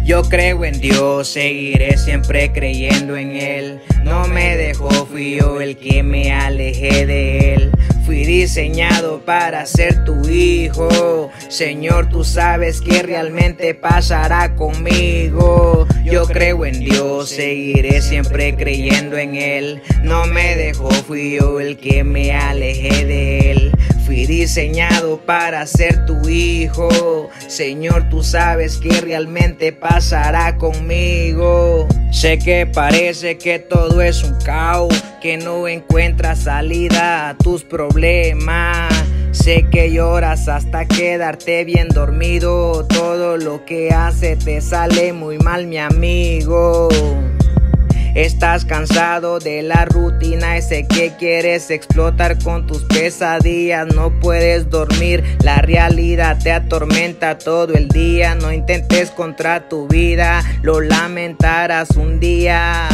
Yo creo en Dios, seguiré siempre creyendo en Él. No me dejó, fui yo el que me alejé de Él. Fui diseñado para ser tu hijo. Señor, tú sabes que realmente pasará conmigo. Yo creo en Dios, seguiré siempre creyendo en Él. No me dejó, fui yo el que me alejé de Él. Fui diseñado para ser tu hijo. Señor, tú sabes que realmente pasará conmigo. Sé que parece que todo es un caos, que no encuentras salida a tus problemas. Sé que lloras hasta quedarte bien dormido. Todo lo que haces te sale muy mal, mi amigo. Estás cansado de la rutina, sé que quieres explotar con tus pesadillas. No puedes dormir, la realidad te atormenta todo el día. No intentes contra tu vida, lo lamentarás un día.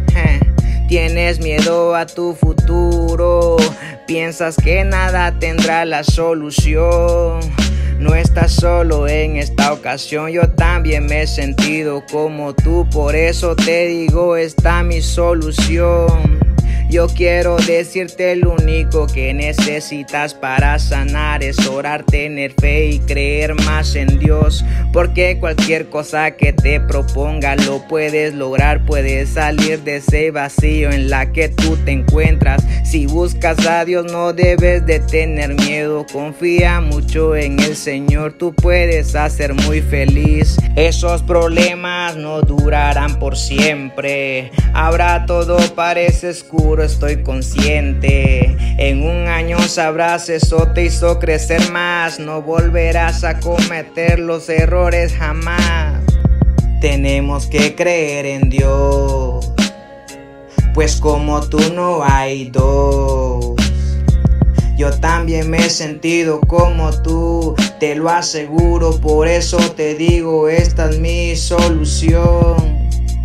Tienes miedo a tu futuro, piensas que nada tendrá la solución. No estás solo en esta ocasión, yo también me he sentido como tú. Por eso te digo, está mi solución. Yo quiero decirte lo único que necesitas para sanar es orar, tener fe y creer más en Dios. Porque cualquier cosa que te proponga lo puedes lograr, puedes salir de ese vacío en la que tú te encuentras. Si buscas a Dios no debes de tener miedo, confía mucho en el Señor, tú puedes hacer muy feliz. Esos problemas no durarán por siempre, ahora todo parece oscuro, estoy consciente. En un año sabrás, eso te hizo crecer más. No volverás a cometer los errores jamás. Tenemos que creer en Dios, pues como tú no hay dos. Yo también me he sentido como tú, te lo aseguro. Por eso te digo, esta es mi solución.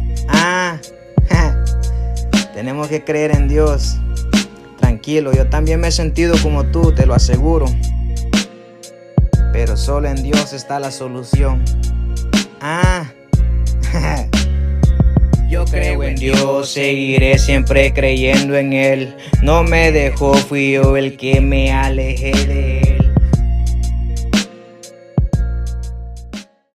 Tenemos que creer en Dios. Tranquilo, yo también me he sentido como tú, te lo aseguro. Pero solo en Dios está la solución. Yo creo en Dios, seguiré siempre creyendo en Él. No me dejó, fui yo el que me alejé de Él.